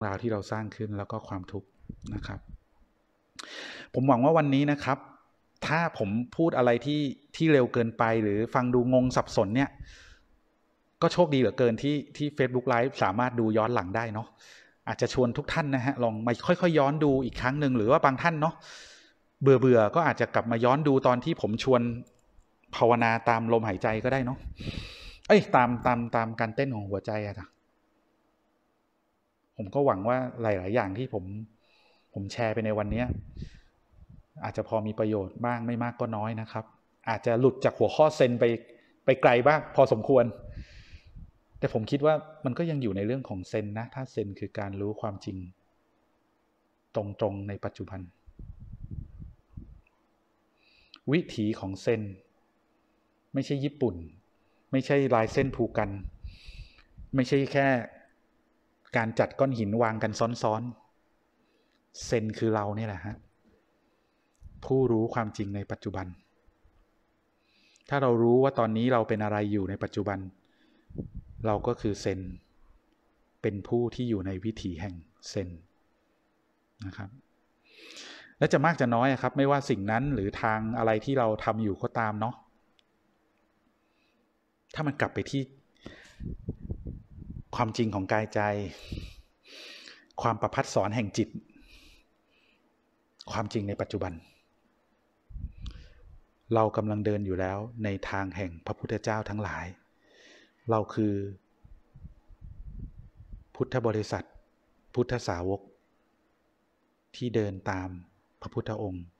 ราวที่เราสร้างขึ้นแล้วก็ความทุกข์นะครับผมหวังว่าวันนี้นะครับถ้าผมพูดอะไรที่เร็วเกินไปหรือฟังดูงงสับสนเนี่ยก็โชคดีเหลือเกินที่ Facebook Live สามารถดูย้อนหลังได้เนาะอาจจะชวนทุกท่านนะฮะลองมาค่อยๆย้อนดูอีกครั้งหนึ่งหรือว่าบางท่านเนาะเบื่อก็อาจจะกลับมาย้อนดูตอนที่ผมชวนภาวนาตามลมหายใจก็ได้เนาะตามการเต้นของหัวใจอะนะผมก็หวังว่าหลายๆอย่างที่ผมแชร์ไปในวันนี้อาจจะพอมีประโยชน์บ้างไม่มากก็น้อยนะครับอาจจะหลุดจากหัวข้อเซนไปไกลบ้างพอสมควรแต่ผมคิดว่ามันก็ยังอยู่ในเรื่องของเซนนะถ้าเซนคือการรู้ความจริงตรงๆในปัจจุบันวิถีของเซนไม่ใช่ญี่ปุ่นไม่ใช่ลายเส้นภูกันไม่ใช่แค่การจัดก้อนหินวางกันซ้อนๆเซนคือเราเนี่ยแหละฮะผู้รู้ความจริงในปัจจุบันถ้าเรารู้ว่าตอนนี้เราเป็นอะไรอยู่ในปัจจุบันเราก็คือเซนเป็นผู้ที่อยู่ในวิถีแห่งเซนนะครับและจะมากจะน้อยครับไม่ว่าสิ่งนั้นหรือทางอะไรที่เราทำอยู่ก็ตามเนาะถ้ามันกลับไปที่ความจริงของกายใจความประภัสสรแห่งจิตความจริงในปัจจุบันเรากำลังเดินอยู่แล้วในทางแห่งพระพุทธเจ้าทั้งหลายเราคือพุทธบริษัทพุทธสาวกที่เดินตามพระพุทธองค์